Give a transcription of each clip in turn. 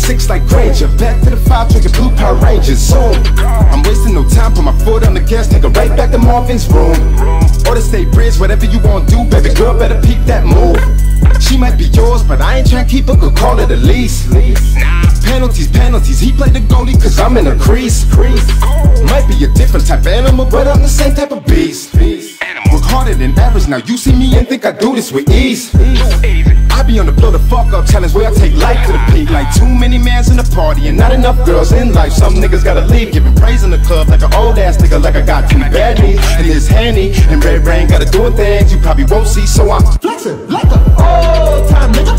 6 like Granger. Back to the 5, drinking blue Power Rangers. Zoom. I'm wasting no time, put my foot on the gas, nigga, right back to Marvin's room. Or the State Bridge, whatever you wanna do, baby girl, better peep that move. She might be yours, but I ain't tryna keep her, could call it a lease. Penalties, penalties, he played the goalie cause I'm in a crease. Might be a different type of animal, but I'm the same type of beast. Work harder than average, now you see me and think I do this with ease. I be on the blow the fuck up challenge where I take life to the peak. Like too many mans in the party and not enough girls in life. Some niggas gotta leave, giving praise in the club like an old ass nigga, like I got 2 bad knees and this handy. And red brain gotta doing things you probably won't see, so I'm flexing like an old time nigga.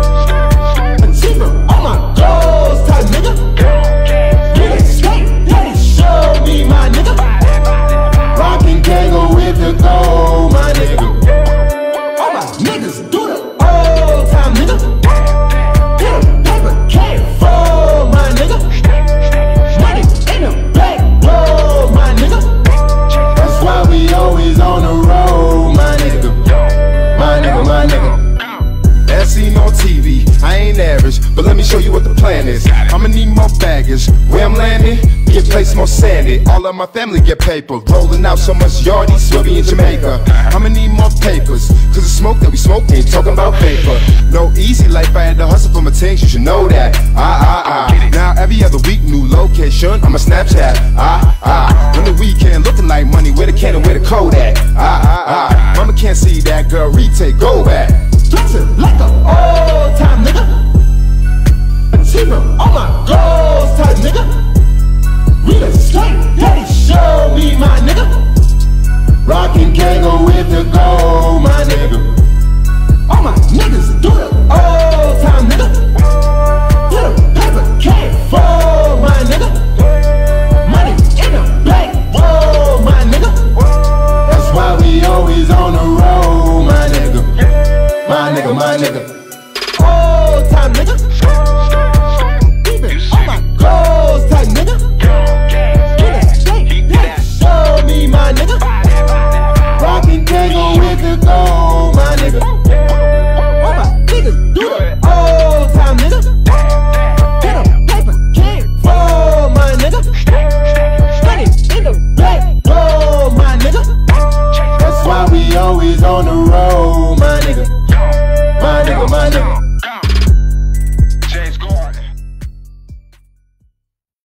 Achieving all my goals type nigga. Nigga straight, daddy show me my nigga. Rockin' Kangol with the gold, my nigga. All my niggas do the old time nigga. Get a paper can't fold, my nigga. Money in the black roll, my nigga. That's why we always on the road, my nigga. My nigga, my nigga. As seen on TV, I ain't average, but let me show you what the plan is. I'ma need more baggage. Where I'm landing, get placed more sandy. All of my family get paper, rolling out so much yardie, Swiggy in Jamaica. I'ma need more papers, cause the smoke that we smoke ain't talking about paper. No easy life, I had to hustle for my things, you should know that. Now every other week, new location, I'm a Snapchat. On the weekend, looking like money, where the can and where the code at. Mama can't see that girl, retake, go back. Flexing like an old time nigga. Achieving all my goals type nigga. Real estate, daddy show me my nigga. Rockin' Kangol with the gold, my nigga. All my niggas do the old time nigga. Get a paper can't fold, my nigga. Money in the black roll, my nigga. That's why we always on the road, my nigga. My nigga, my nigga.